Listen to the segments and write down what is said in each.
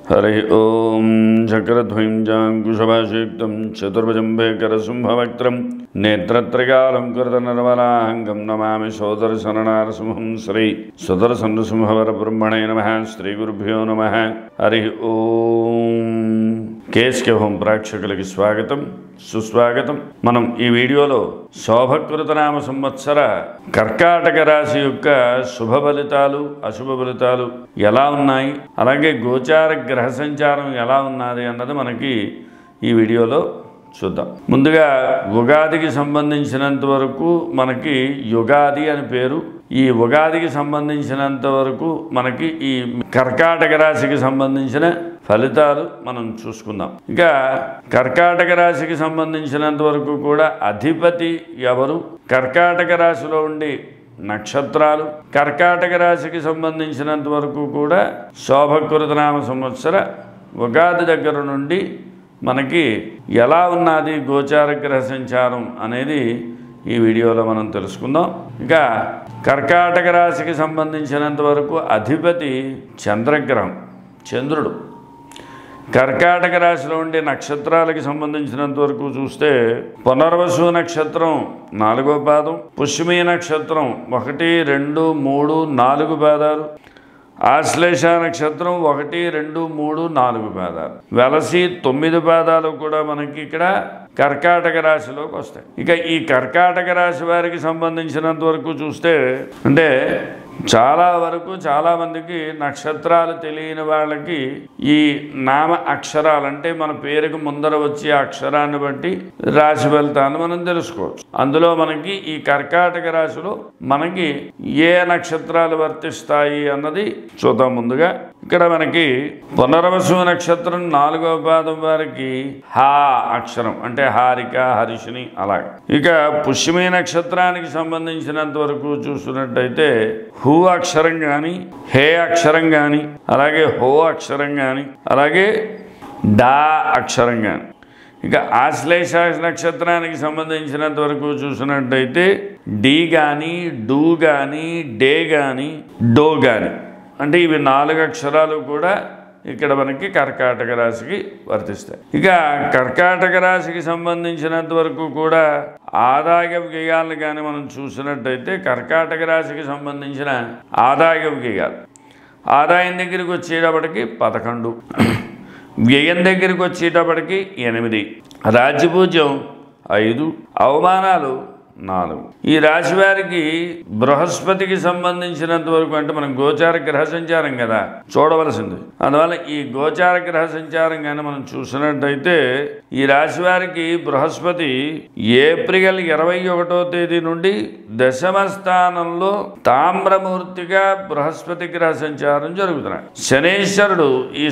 हरि ओम चक्रध्वंजाकुशभाषयुक्तं चतुर्भुजं भयकरसिंहवक्त्रं नेत्रत्रयालंकृतनर्मलाङ्गं नमामि सोदर्शननारसिंहं श्री सुदर्शननृसिंहवरब्रह्मणे नमः। श्रीगुरुभ्यो नमः। हरि ओम కేఎస్కే హోమ్ ప్రేక్షకులకి స్వాగతం సుస్వాగతం। మనం ఈ వీడియోలో శోభకృతనామ సంవత్సర కర్కాటక రాశి యొక్క శుభ ఫలితాలు అశుభ ఫలితాలు ఎలా ఉన్నాయి, అలాగే గోచార గ్రహ సంచారం ఎలా ఉన్నది అన్నది మనకి ఈ వీడియోలో చూద్దాం। ముందుగా ఉగాదికి సంబంధించినంత వరకు మనకి యుగాది అని పేరు। ఈ ఉగాదికి సంబంధించినంత వరకు మనకి ఈ కర్కాటక రాశికి సంబంధించిన ఫలితాలు మనం చూసుకుందాం। ఇక కర్కాటక రాశికి సంబంధించినంత వరకు కూడా అధిపతి ఎవరు, కర్కాటక రాశిలో ఉండి నక్షత్రాలు, కర్కాటక రాశికి సంబంధించినంత వరకు కూడా శోభకృతనామ సంవత్సర ఉగాది దగ్గర నుండి మనకి ఎలా ఉన్నది గోచార గ్రహ సంచారం అనేది ఈ వీడియోలో మనం తెలుసుకుందాం। ఇక కర్కాటక రాశికి సంబంధించినంత వరకు అధిపతి చంద్రగ్రహం, చంద్రుడు। కర్కాటక రాశిలో ఉండే నక్షత్రాలకి సంబంధించినంత వరకు చూస్తే పునర్వసు నక్షత్రం 4వ పాదం, పుష్యమి నక్షత్రం 1, 2, 3, 4 పాదాలు, ఆశ్లేష నక్షత్రం 1, 2, 3, 4 పాదాలు, వెలసి 9 పాదాలు కూడా మనకి ఇక్కడ కర్కాటక రాశిలోకి వస్తాయి। ఇక ఈ కర్కాటక రాశి వారికి సంబంధించినంత వరకు చూస్తే అంటే చాలామందికి నక్షత్రాలు తెలియని వాళ్ళకి ఈ నామ అక్షరాలు అంటే మన పేరుకు ముందర వచ్చే అక్షరాన్ని బట్టి రాశి ఫలితాన్ని మనం తెలుసుకోవచ్చు। అందులో మనకి ఈ కర్కాటక రాశిలో మనకి ఏ నక్షత్రాలు వర్తిస్తాయి అన్నది చూద్దాం। ముందుగా ఇక్కడ మనకి పునర్వసు నక్షత్రం 4వ పాదం వారికి హా అక్షరం అంటే హారిక, హరిషిని అలాగే। ఇక పుష్యమి నక్షత్రానికి సంబంధించినంత వరకు చూసినట్టయితే హూ అక్షరం కానీ, హే అక్షరం కానీ, అలాగే హో అక్షరం కానీ, అలాగే డా అక్షరం కానీ। ఇక ఆశ్లేష నక్షత్రానికి సంబంధించినంత వరకు చూసినట్టయితే డి కానీ, డూ కానీ, డే కానీ, డో కానీ అంటే ఇవి 4 అక్షరాలు కూడా ఇక్కడ మనకి కర్కాటక రాశికి వర్తిస్తాయి। ఇక కర్కాటక రాశికి సంబంధించినంత వరకు కూడా ఆదాయ వ్యయాలను కానీ మనం చూసినట్టయితే కర్కాటక రాశికి సంబంధించిన ఆదాయ వ్యయాలు ఆదాయం దగ్గరికి వచ్చేటప్పటికి 11, వ్యయం దగ్గరికి వచ్చేటప్పటికి 8, రాజ్యపూజ్యం 5, అవమానాలు 4। ఈ రాశి వారికి బృహస్పతికి సంబంధించినంత వరకు అంటే మనం గోచార గ్రహ సంచారం కదా చూడవలసింది, అందువల్ల ఈ గోచార గ్రహ సంచారం కానీ మనం చూసినట్టయితే ఈ రాశి వారికి బృహస్పతి ఏప్రిల్ 21వ తేదీ నుండి 10వ స్థానంలో తామ్రమూర్తిగా బృహస్పతి గ్రహ సంచారం జరుగుతున్నాయి। శనేశ్వరుడు ఈ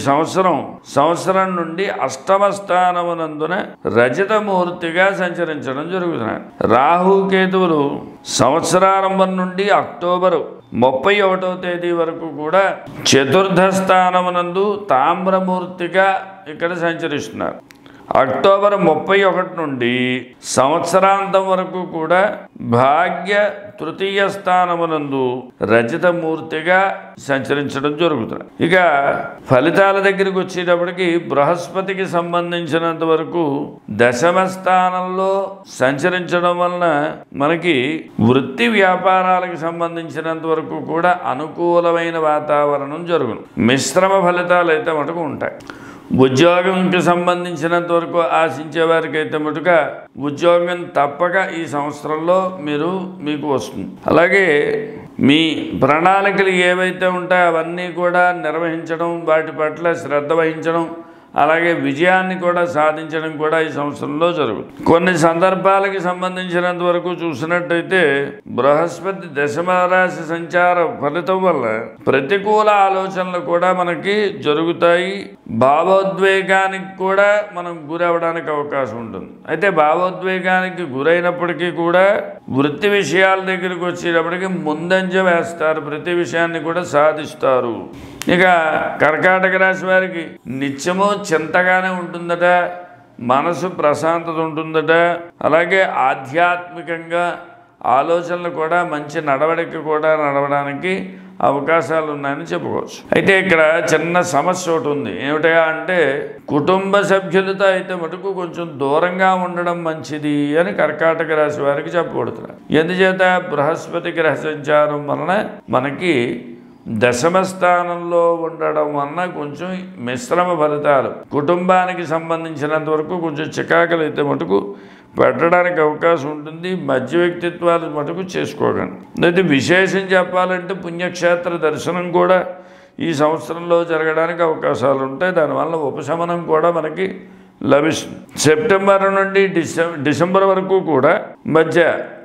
సంవత్సరం నుండి 8వ స్థానమునందున రజతమూర్తిగా సంచరించడం జరుగుతున్నాయి। రాహు కేతువులు సంవత్సరారంభం నుండి అక్టోబరు 31వ తేదీ వరకు కూడా 4థ స్థానమునందు తామ్రమూర్తిగా ఇక్కడ సంచరిస్తున్నారు। అక్టోబర్ 31 నుండి సంవత్సరాంతం వరకు కూడా భాగ్య 3య స్థానమునందు రజతమూర్తిగా సంచరించడం జరుగుతుంది। ఇక ఫలితాల దగ్గరికి వచ్చేటప్పటికి బృహస్పతికి సంబంధించినంత వరకు 10వ స్థానంలో సంచరించడం వలన మనకి వృత్తి వ్యాపారాలకు సంబంధించినంత వరకు కూడా అనుకూలమైన వాతావరణం జరుగును। మిశ్రమ ఫలితాలు అయితే మటుకు ఉంటాయి। ఉద్యోగంకి సంబంధించినంత వరకు ఆశించే వారికి అయితే మటుగా ఉద్యోగం తప్పక ఈ సంవత్సరంలో మీకు వస్తుంది। అలాగే మీ ప్రణాళికలు ఏవైతే ఉంటాయో అవన్నీ కూడా నిర్వహించడం, వాటి పట్ల శ్రద్ధ వహించడం, అలాగే విజయాన్ని కూడా సాధించడం కూడా ఈ సంవత్సరంలో జరుగుతుంది। కొన్ని సందర్భాలకి సంబంధించినంత వరకు చూసినట్టయితే బృహస్పతి 10వ రాశి సంచార ఫలితం వల్ల ప్రతికూల ఆలోచనలు కూడా మనకి జరుగుతాయి, భావోద్వేగానికి కూడా మనం గురవడానికి అవకాశం ఉంటుంది। అయితే భావోద్వేగానికి గురైనప్పటికీ కూడా వృత్తి విషయాల దగ్గరికి వచ్చేటప్పటికి ముందంజ వేస్తారు, ప్రతి విషయాన్ని కూడా సాధిస్తారు। ఇక కర్కాటక రాశి వారికి నిత్యము చింతగానే ఉంటుందట, మనసు ప్రశాంతత ఉంటుందట, అలాగే ఆధ్యాత్మికంగా ఆలోచనలు కూడా మంచి నడవడిక కూడా నడవడానికి అవకాశాలు ఉన్నాయని చెప్పుకోవచ్చు. అయితే ఇక్కడ చిన్న సమస్య ఒకటి ఉంది. ఏమిటా అంటే కుటుంబ సభ్యులతో అయితే మటుకు కొంచెం దూరంగా ఉండడం మంచిది అని కర్కాటక రాశి వారికి చెప్పబడుతున్నారు. ఎందుచేత బృహస్పతి గ్రహ సంచారం వలన మనకి దశమ స్థానంలో ఉండడం వలన కొంచెం మిశ్రమ ఫలితాలు, కుటుంబానికి సంబంధించినంత వరకు కొంచెం చికాకులు అయితే మటుకు పెట్టడానికి అవకాశం ఉంటుంది. మధ్య వ్యక్తిత్వాలు మటుకు చేసుకోగలను. అయితే విశేషం చెప్పాలంటే పుణ్యక్షేత్ర దర్శనం కూడా ఈ సంవత్సరంలో జరగడానికి అవకాశాలు ఉంటాయి. దానివల్ల ఉపశమనం కూడా మనకి లభిస్తుంది. సెప్టెంబర్ నుండి డిసెంబర్ వరకు కూడా మధ్య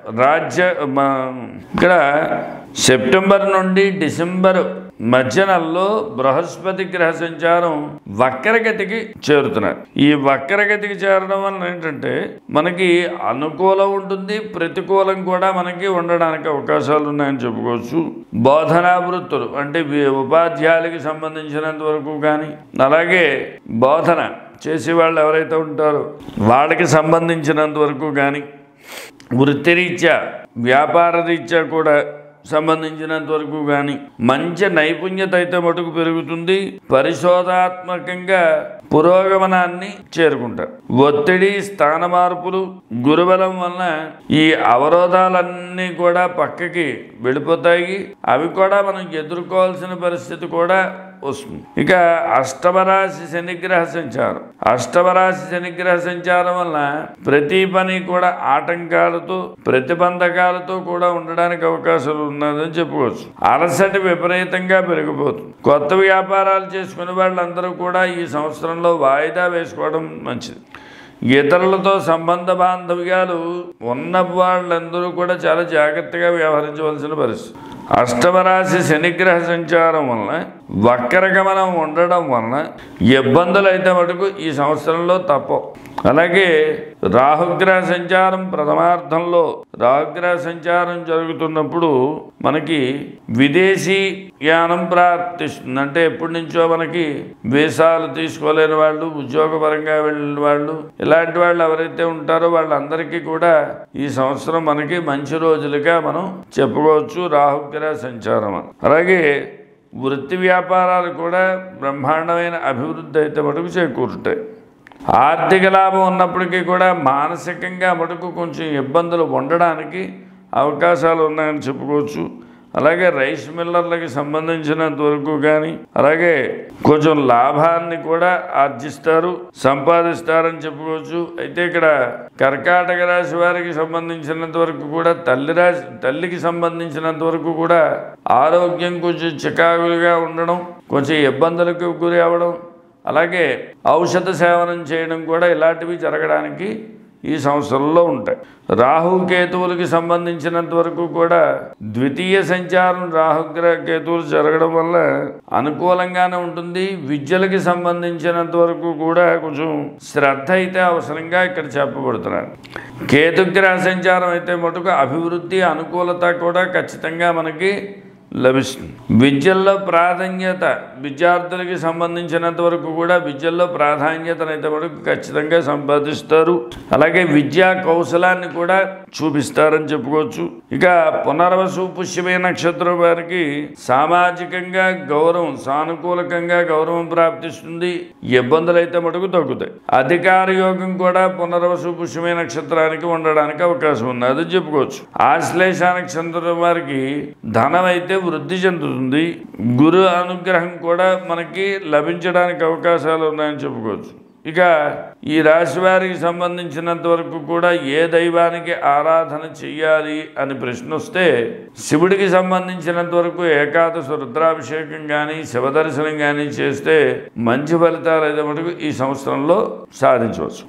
ఇక్కడ సెప్టెంబర్ నుండి డిసెంబర్ మధ్య నెలలో బృహస్పతి గ్రహ సంచారం వక్రగతికి చేరుతున్నారు. ఈ వక్రగతికి చేరడం వలన ఏంటంటే మనకి అనుకూలం ఉంటుంది, ప్రతికూలం కూడా మనకి ఉండడానికి అవకాశాలు ఉన్నాయని చెప్పుకోవచ్చు. బోధనా వృత్తులు అంటే ఉపాధ్యాయులకి సంబంధించినంత వరకు కానీ, అలాగే బోధన చేసేవాళ్ళు ఎవరైతే ఉంటారో వాళ్ళకి సంబంధించినంత వరకు కానీ, వృత్తిరీత్యా వ్యాపార రీత్యా కూడా సంబంధించినంత వరకు కానీ మంచి నైపుణ్యత అయితే మటుకు పెరుగుతుంది. పరిశోధాత్మకంగా పురోగమనాన్ని చేరుకుంటారు. ఒత్తిడి, స్థాన మార్పులు, గురుబలం వలన ఈ అవరోధాలన్నీ కూడా పక్కకి వెళ్ళిపోతాయి. అవి కూడా మనం ఎదుర్కోవాల్సిన పరిస్థితి కూడా వస్తుంది. ఇక అష్టమరాశి శనిగ్రహ సంచారం. అష్టమరాశి శనిగ్రహ సంచారం వలన ప్రతి పని కూడా ఆటంకాలతో, ప్రతిబంధకాలతో కూడా ఉండడానికి అవకాశాలు ఉన్నదని చెప్పుకోవచ్చు. అలసట విపరీతంగా పెరిగిపోతుంది. కొత్త వ్యాపారాలు చేసుకునే వాళ్ళందరూ కూడా ఈ సంవత్సరంలో వాయిదా వేసుకోవడం మంచిది. ఇతరులతో సంబంధ బాంధవ్యాలు ఉన్న వాళ్ళందరూ కూడా చాలా జాగ్రత్తగా వ్యవహరించవలసిన పరిస్థితి. అష్టమరాశి శనిగ్రహ సంచారం వలన వక్రగమనం ఉండడం వలన ఇబ్బందులు అయితే మటుకు ఈ సంవత్సరంలో తప్పవు. అలాగే రాహుగ్రహ సంచారం ప్రథమార్థంలో రాహుగ్రహ సంచారం జరుగుతున్నప్పుడు మనకి విదేశీ యానం ప్రాప్తిస్తుంది. అంటే ఎప్పటి నుంచో మనకి వీసాలు తీసుకోలేని వాళ్ళు, ఉద్యోగపరంగా వెళ్ళిన వాళ్ళు, ఇలాంటి వాళ్ళు ఎవరైతే ఉంటారో వాళ్ళందరికీ కూడా ఈ సంవత్సరం మనకి మంచి రోజులుగా మనం చెప్పుకోవచ్చు రాహుగ్రహ సంచారం. అలాగే వృత్తి వ్యాపారాలు కూడా బ్రహ్మాండమైన అభివృద్ధి అయితే మటుకు చేకూరుతాయి. ఆర్థిక లాభం ఉన్నప్పటికీ కూడా మానసికంగా మటుకు కొంచెం ఇబ్బందులు ఉండడానికి అవకాశాలు ఉన్నాయని చెప్పుకోవచ్చు. అలాగే రైస్ మిల్లర్లకి సంబంధించినంత వరకు కానీ అలాగే కొంచెం లాభాన్ని కూడా ఆర్జిస్తారు, సంపాదిస్తారని చెప్పుకోవచ్చు. అయితే ఇక్కడ కర్కాటక రాశి వారికి సంబంధించినంత వరకు కూడా తల్లికి సంబంధించినంత వరకు కూడా ఆరోగ్యం కొంచెం చికాకులుగా ఉండడం, కొంచెం ఇబ్బందులకు గురి అవ్వడం, అలాగే ఔషధ సేవనం చేయడం కూడా ఇలాంటివి జరగడానికి ఈ సంవత్సరంలో ఉంటాయి. రాహుకేతువులకి సంబంధించినంత వరకు కూడా ద్వితీయ సంచారం రాహుగ్రహ కేతువులు జరగడం వల్ల అనుకూలంగానే ఉంటుంది. విద్యలకి సంబంధించినంత వరకు కూడా కొంచెం శ్రద్ధ అయితే అవసరంగా ఇక్కడ చెప్పబడుతున్నారు. కేతుగ్రహ సంచారం అయితే మటుకు అభివృద్ధి, అనుకూలత కూడా ఖచ్చితంగా మనకి లభిస్తుంది. విద్యల్లో ప్రాధాన్యత, విద్యార్థులకి సంబంధించినంత వరకు కూడా విద్యల్లో ప్రాధాన్యతనైతే మనకు ఖచ్చితంగా సంపాదిస్తారు. అలాగే విద్యా కౌశలాన్ని కూడా చూపిస్తారని చెప్పుకోవచ్చు. ఇక పునర్వసు పుష్యమే నక్షత్రం వారికి సామాజికంగా గౌరవం, సానుకూలకంగా గౌరవం ప్రాప్తిస్తుంది. ఇబ్బందులు అయితే మటుకు తగ్గుతాయి. అధికార యోగం కూడా పునర్వసు పుష్యమే నక్షత్రానికి ఉండడానికి అవకాశం ఉన్నది చెప్పుకోవచ్చు. ఆశ్లేష నక్షత్రం వారికి ధనం అయితే వృద్ధి చెందుతుంది. గురు అనుగ్రహం కూడా మనకి లభించడానికి అవకాశాలు ఉన్నాయని చెప్పుకోవచ్చు. ఇక ఈ రాశి వారికి సంబంధించినంత వరకు కూడా ఏ దైవానికి ఆరాధన చెయ్యాలి అని ప్రశ్న వస్తే శివుడికి సంబంధించినంత వరకు ఏకాదశి రుద్రాభిషేకం కానీ శివదర్శనం కానీ చేస్తే మంచి ఫలితాలు అయితే మటుకు ఈ సంవత్సరంలో సాధించవచ్చు.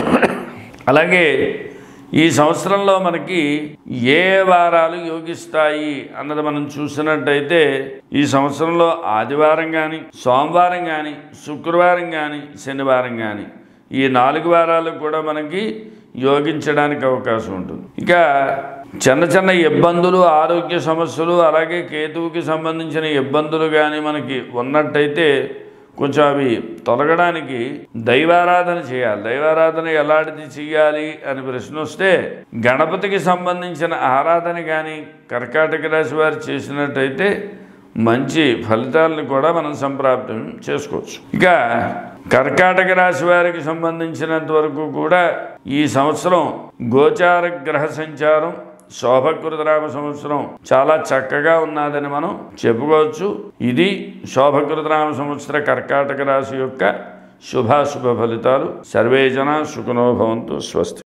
అలాగే ఈ సంవత్సరంలో మనకి ఏ వారాలు యోగిస్తాయి అన్నది మనం చూసినట్టయితే ఈ సంవత్సరంలో ఆదివారం కానీ, సోమవారం కానీ, శుక్రవారం కానీ, శనివారం కానీ ఈ 4 వారాలు కూడా మనకి యోగించడానికి అవకాశం ఉంటుంది. ఇక చిన్న చిన్న ఇబ్బందులు, ఆరోగ్య సమస్యలు, అలాగే కేతువుకి సంబంధించిన ఇబ్బందులు కానీ మనకి ఉన్నట్టయితే కొంచెం అవి తొలగడానికి దైవారాధన చేయాలి. దైవారాధన ఎలాంటిది చేయాలి అని ప్రశ్న వస్తే గణపతికి సంబంధించిన ఆరాధన కానీ కర్కాటక రాశి వారు చేసినట్టయితే మంచి ఫలితాలను కూడా మనం సంప్రాప్తం చేసుకోవచ్చు. ఇక కర్కాటక రాశి వారికి సంబంధించినంత వరకు కూడా ఈ సంవత్సరం గోచార గ్రహ సంచారం శోభకృతనామ సంవత్సరం చాలా చక్కగా ఉన్నదని మనం చెప్పుకోవచ్చు. ఇది శోభకృతనామ సంవత్సర కర్కాటక రాశి యొక్క శుభాశుభ ఫలితాలు. సర్వే జనా సుఖినో భవంతు. స్వస్తి.